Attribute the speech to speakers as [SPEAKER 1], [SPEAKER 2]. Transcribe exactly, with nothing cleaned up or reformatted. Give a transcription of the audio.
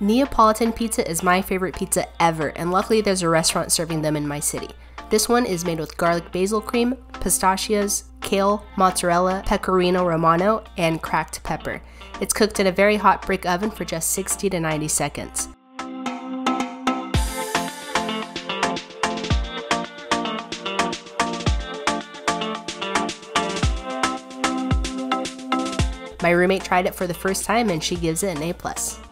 [SPEAKER 1] Neapolitan pizza is my favorite pizza ever, and luckily there's a restaurant serving them in my city. This one is made with garlic basil cream, pistachios, kale, mozzarella, pecorino romano, and cracked pepper. It's cooked in a very hot brick oven for just sixty to ninety seconds. My roommate tried it for the first time and she gives it an A plus.